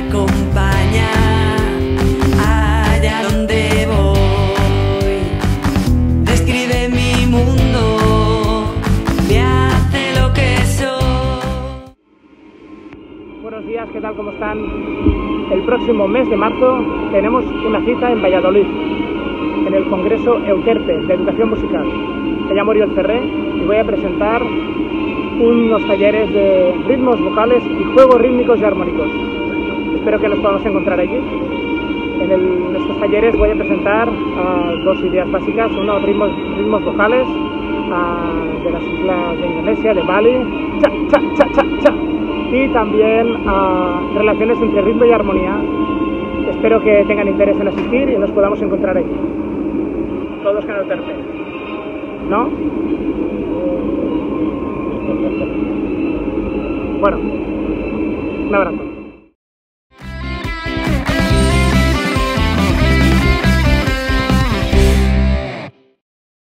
acompaña allá donde voy. Describe mi mundo, me hace lo que soy. Buenos días, ¿qué tal? ¿Cómo están? El próximo mes de marzo tenemos una cita en Valladolid, en el Congreso Euterpe de Educación Musical. Me llamo Oriol Ferré y voy a presentar unos talleres de ritmos vocales y juegos rítmicos y armónicos. Espero que nos podamos encontrar allí. En estos talleres voy a presentar dos ideas básicas: uno, ritmos vocales de las islas de Indonesia, de Bali, cha, cha, cha, cha, cha, y también relaciones entre ritmo y armonía. Espero que tengan interés en asistir y nos podamos encontrar allí. Todos con Euterpe, ¿no? Bueno, un abrazo.